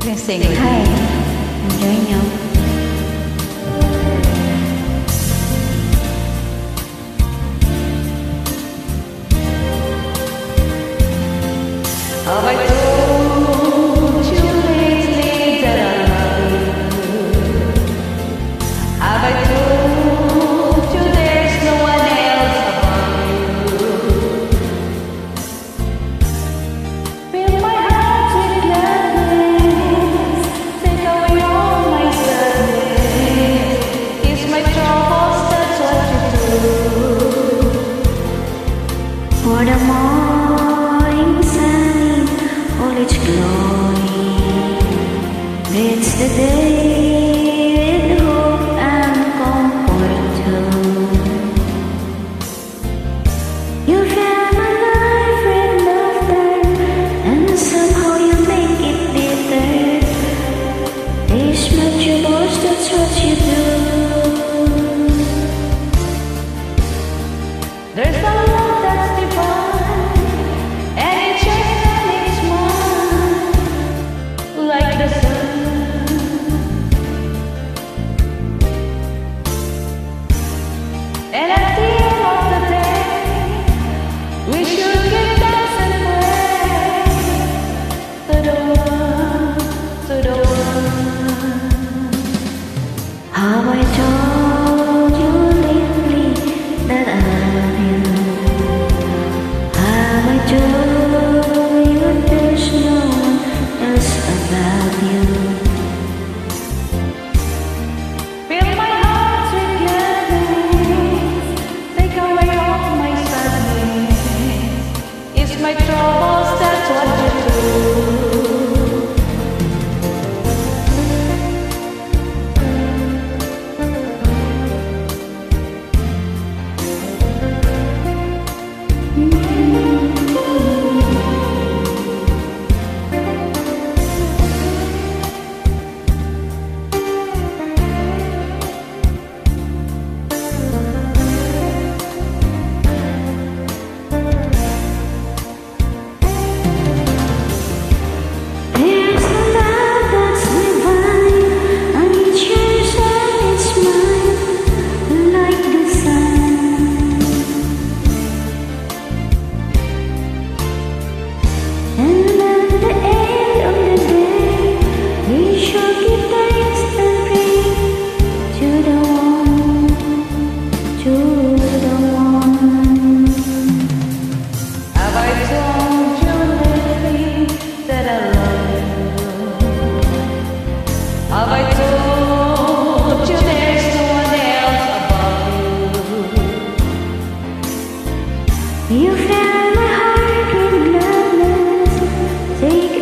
can sing with Hi, me. I'm Joanna. Have I told you lately that I love you? Have I told you there's no one else above you? Fill my heart with gladness, take away all my sadness. Ease my troubles, that's what you do. For the morning sun in all its glory, it's the day with hope and comfort too. You fill my life with laughter, and somehow you make it bitter. It's much you lost, that's what you do. There's a love that's divine, and it shines and it's mine, like the sun. And at the end of the day, we should give thanks and praise to the one, to the one. How I told you lately that I love you. How I told you there's no one else above you. Fill my heart with gladness, take away all my sadness. It's my troubles, that's what you do. There's a love that's divine, and it shares and it's mine, like the sun. And at the end of the day, we should give thanks and pray to the one, to the one. Have I told you lately that I love you? Have I told you there's no one else above you? You fill my heart with gladness, take